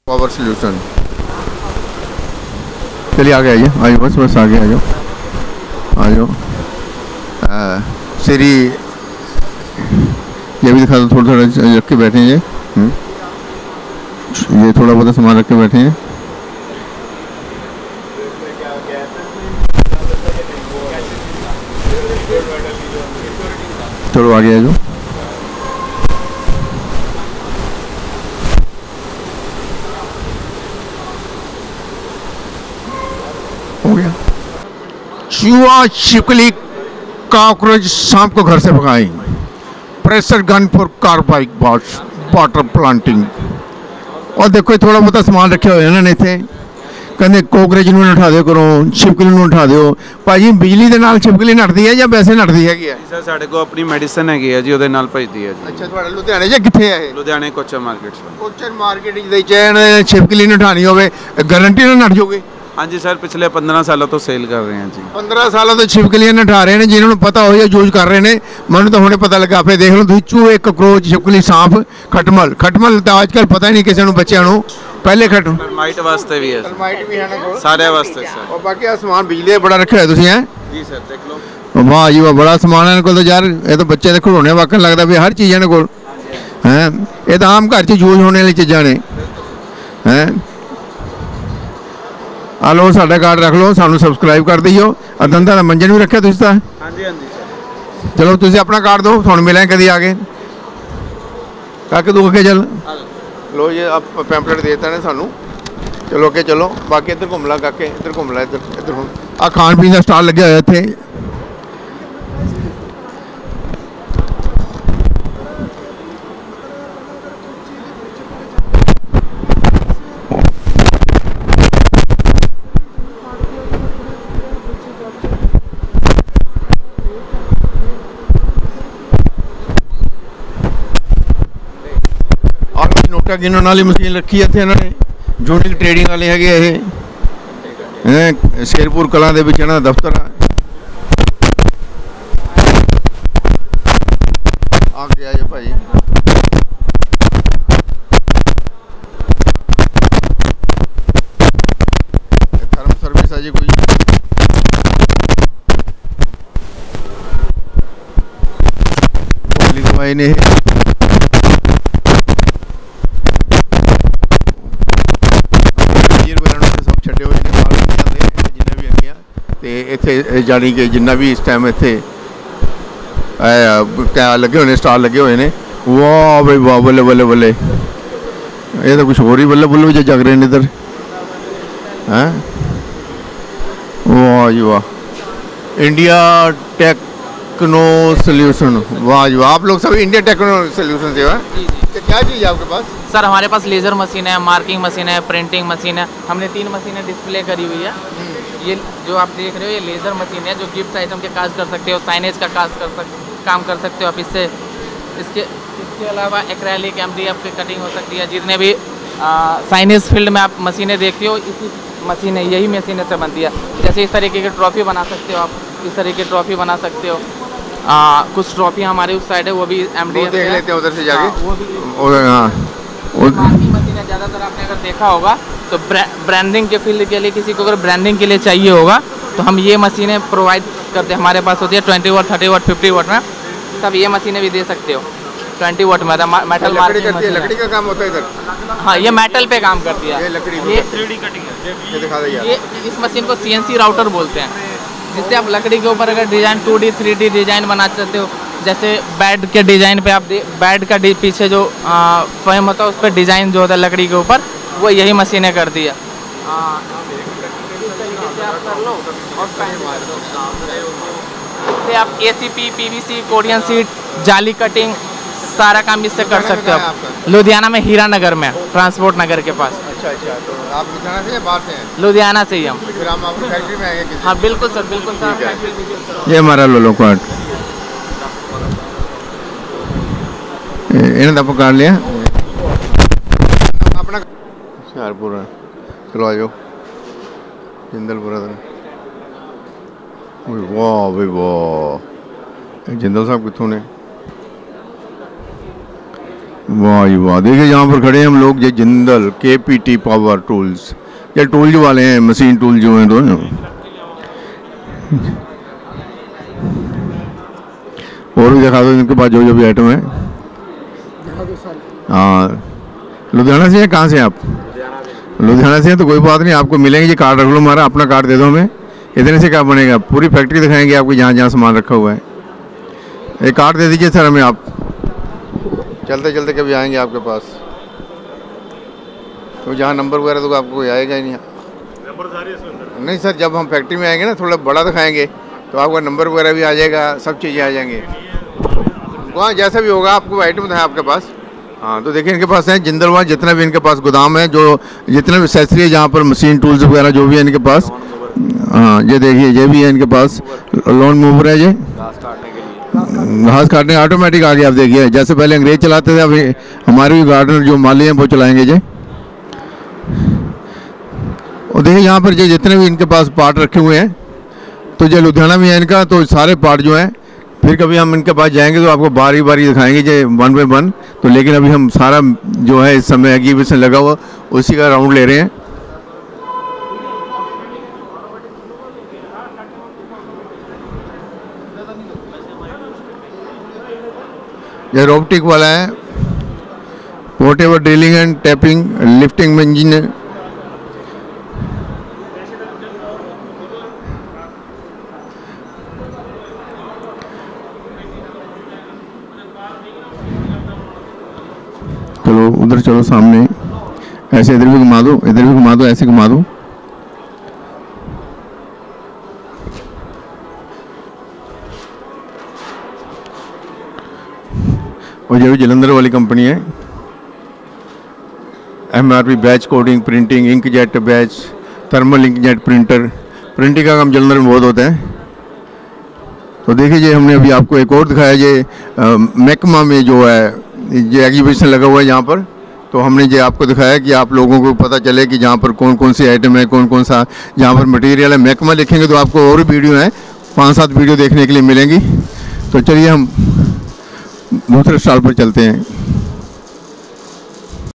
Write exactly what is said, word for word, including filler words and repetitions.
Power solution. चलिए आगे आइए, आइए बस बस आगे आ जाओ, आ जाओ। श्री ये भी दिखा दो, थोड़ा थोड़ा रख के बैठे हैं ये। ये थोड़ा बहुत सामान रख के बैठे हैं। चलो आगे आ जाओ। हो गया। चूहा, छिपकली, कॉकरोच, सांप को घर से भगाई। Pressure gun for car bike boats water planting. और देखो थोड़ा बहुत सामान रखे हुए इन्होंने इतने, कहते कोकरेज ਨੂੰ ਉਠਾ ਦਿਓ ਕਰੋ, छिपकली ਨੂੰ ਉਠਾ ਦਿਓ। ਭਾਜੀ ਬਿਜਲੀ ਦੇ ਨਾਲ छिपकली ਨੱਠਦੀ ਹੈ ਜਾਂ ਵੈਸੇ ਨੱਠਦੀ ਹੈਗੀ ਹੈ? ਸਰ ਸਾਡੇ ਕੋਲ ਆਪਣੀ ਮੈਡੀਸਨ ਹੈਗੀ ਹੈ ਜੀ, ਉਹਦੇ ਨਾਲ ਭਜਦੀ ਹੈ ਜੀ। ਅੱਛਾ, ਤੁਹਾਡੇ ਲੁਧਿਆਣੇ ਜਾਂ ਕਿੱਥੇ ਹੈ ਇਹ? ਲੁਧਿਆਣੇ ਕੋਚਰ ਮਾਰਕੀਟ ਚ। ਕੋਚਰ ਮਾਰਕੀਟ ਦੇ ਚੈਨ छिपकली ਨਠਾਣੀ ਹੋਵੇ ਗਾਰੰਟੀ ਨਾਲ ਨੱਠ ਜਾਓਗੇ? ਹਾਂਜੀ ਸਰ, ਪਿਛਲੇ ਪੰਦਰਾਂ ਸਾਲਾਂ ਤੋਂ ਸੇਲ ਕਰ ਰਹੇ ਹਾਂ ਜੀ। ਪੰਦਰਾਂ ਸਾਲਾਂ ਤੋਂ छिपकलियां ਨਠਾ ਰਹੇ ਨੇ, ਜਿਨ੍ਹਾਂ ਨੂੰ ਪਤਾ ਹੋਇਆ ਯੂਜ਼ ਕਰ ਰਹੇ ਨੇ। ਮੈਨੂੰ ਤਾਂ ਹੁਣੇ ਪਤਾ ਲੱਗਾ, ਫੇ ਦੇਖ ਲਓ ਤੁਸੀਂ, ਚੂਹੇ, ਕਕਰੋਚ, छिपकली, सांप, खटमल। खटमल ਤਾਂ ਅੱਜ ਕੱਲ੍ਹ ਪਤਾ ਹੀ ਨਹੀਂ ਕਿਸੇ ਨੂੰ, ਬੱਚਿਆਂ ਨੂੰ। ਪਹਿਲੇ ਖਟ ਟਰਮਾਈਟ ਵਾਸਤੇ ਵੀ ਹੈ, ਟਰਮਾਈਟ ਵੀ ਹੈ ਨਾ ਕੋਲ, ਸਾਰਿਆਂ ਵਾਸਤੇ ਸਰ। और बाकी आ समान बिजली का बड़ा रखा है तुसीं हैं जी सर, देख लो। वाह जी वाह, बड़ा समान है इन्हां कोल। तो यार ये तो बच्चे दे खिडौने वाकन लगदा भी हर चीज़ इन्हां कोल हैं। ये तो आम घर च यूज होने वाली चीज़ां ने हैं। आ लो साडा कार्ड रख लो, सानू सबसक्राइब कर दियो। आ दंदा दा मंजन भी रखा तुसीं तां? हाँ जी हाँ जी सर। चलो तुसीं अपना कार्ड दो, तुहानू मिलां कदी आके। काके तू अगे चल, लो ये आप पैंपलेट देता ने सानू। चलो अगे चलो, बाकी इधर घूम ला काके, इधर घूम ला, इधर इधर घूम। आ खान पीन का स्टाल लगे हुआ इत्थे। नोटा गिनने वाली मशीन रखी है इन्होंने, यूनिक ट्रेडिंग वाले है। शेरपुर कलां दे विच इन्हां दा दफ्तर है। आ गया जी भाई, थर्म सर्विस है जी कोई। गोली दवाई ने इत्थे जानी कि जिन्ना भी इस टाइम इत्थे क्या लगे हुए स्टाल लगे हुए हैं। वाह भाई वाह, बल्ले बल्ले बल्ले, ये तो कुछ होर ही बल्ले बुल्ले जो जग रहे हैं इधर हैं। वाह जी वाह, इंडिया टेक्नो सोल्यूशन। वाह जी वाह, आप लोग सभी इंडिया टेक्नो सोल्यूशन से हैं? जी जी। क्या चीज़ है आपके पास? सर हमारे पास लेज़र मशीन है, मार्किंग मशीन है, प्रिंटिंग मशीन है। हमने तीन मशीनें डिस्प्ले करी हुई है। ये जो आप देख रहे हो ये लेज़र मशीन है, जो गिफ्ट आइटम के काज कर सकते हो, साइनेज का काज कर सक काम कर सकते हो आप इससे। इसके इसके अलावा एक्रेलिक, एम डी एफ की कटिंग हो सकती है। जितने भी साइनेज फील्ड में आप मशीनें देखते हो, इसी मशीनें यही मशीनें से बनती है। जैसे इस तरीके की ट्रॉफी बना सकते हो आप, इस तरीके की ट्रॉफी बना सकते हो। आ, कुछ ट्रॉफी हमारे उस साइड है, वो भी एम डी एफ देख लेते हैं उधर से जाके। वो भी मार्किंग मशीनें ज़्यादातर आपने अगर देखा होगा तो ब्रांडिंग के फील्ड के लिए, किसी को अगर ब्रांडिंग के लिए चाहिए होगा तो हम ये मशीनें प्रोवाइड करते हैं। हमारे पास होती है twenty watt, thirty watt, fifty watt में। तब ये मशीनें भी दे सकते हो। ट्वेंटी वाट में मेटल मार्किंग मशीन, लकड़ी का काम होता है इधर। हाँ, ये मेटल पे काम करती है। ये लकड़ी, ये थ्री डी कटिंग है, ये दिखा दो यार। ये इस मशीन को सी एन सी राउटर बोलते हैं, जिससे आप लकड़ी के ऊपर अगर design two D three D design बना सकते हो। जैसे बेड के डिज़ाइन पे आप बेड का पीछे जो फ्रेम होता है उस पर डिज़ाइन जो होता है लकड़ी के ऊपर, वो यही मशीनें करती है। आप कर लो और से आप A C P, P V C, Korean sheet, जाली कटिंग, सारा काम इससे कर सकते हो आप। लुधियाना में हीरा नगर में, ट्रांसपोर्ट नगर के पास। अच्छा अच्छा, तो आप लुधियाना से या बाहर से हैं? लुधियाना से ही हम। फिर हम आपकी फैक्ट्री में आएंगे किसी? हाँ बिल्कुल सर, बिल्कुल सर। ये हमारा लोलो कार्ड इन्हें पकड़ लिया अपना हुशियारपुर। चलो आ जाओ जिंदलपुरा। वाह भाई वाह, जिंदल साहब कितों ने? वाह जी वाह, देखिए यहाँ पर खड़े हैं हम लोग, ये जिंदल के पी टी पावर टूल्स, ये टूल जो वाले हैं, मशीन टूल जो हैं दोनों। और भी दिखा दो इनके पास जो जो भी आइटम है। हाँ, लुधियाना से हैं? कहाँ से हैं आप? लुधियाना से हैं, तो कोई बात नहीं, आपको मिलेंगे। ये कार्ड रख लो हमारा, अपना कार्ड दे दो हमें। इतने से क्या बनेगा, पूरी फैक्ट्री दिखाएंगे आपको जहाँ जहाँ सामान रखा हुआ है। एक कार्ड दे दीजिए सर हमें, आप चलते चलते कभी आएंगे आपके पास, तो जहाँ नंबर वगैरह तो आपको आएगा ही नहीं। नहीं सर, जब हम फैक्ट्री में आएंगे ना, थोड़ा बड़ा दिखाएंगे तो आपका नंबर वगैरह भी आ जाएगा, सब चीज़ें आ जाएंगे। वहाँ जैसा भी होगा आपको आइटम है आपके पास। हाँ, तो देखिए इनके पास है जिंदल, वहाँ जितना भी इनके पास गोदाम है, जो जितने भी एक्सेसरी है जहाँ पर मशीन टूल्स वगैरह जो भी है इनके पास। हाँ, ये देखिए ये भी है इनके पास, लॉन मूवर है, ये घास काटने ऑटोमेटिक आ गया। आप देखिए, जैसे पहले अंग्रेज चलाते थे, अभी हमारे भी गार्डनर जो माली हैं वो चलाएंगे जी। और देखिए यहाँ पर जो जितने भी इनके पास पार्ट रखे हुए हैं, तो जो लुधियाना में है इनका, तो सारे पार्ट जो हैं, फिर कभी हम इनके पास जाएंगे तो आपको बारी बारी दिखाएंगे जे वन बाई वन। तो लेकिन अभी हम सारा जो है इस समय एग्जीबिशन लगा हुआ उसी का राउंड ले रहे हैं। ये रोबोटिक वाला है, portable drilling and tapping lifting engine है। चलो उधर चलो सामने, ऐसे इधर भी घुमा दो, इधर भी घुमा दो, ऐसे घुमा दो। और ये भी जलंधर वाली कंपनी है, M R P batch coding, printing, inkjet batch, thermal inkjet printer, printing का काम जलंधर में बहुत होता है। तो देखिए ये हमने अभी आपको एक और दिखाया, ये महकमा में जो है ये एग्जीबिशन लगा हुआ है यहाँ पर। तो हमने ये आपको दिखाया कि आप लोगों को पता चले कि जहाँ पर कौन कौन सी आइटम है, कौन कौन सा जहाँ पर मटेरियल है। महकमा लिखेंगे तो आपको और वीडियो है, पाँच सात वीडियो देखने के लिए मिलेंगी। तो चलिए हम दूसरे स्टॉल पर चलते हैं।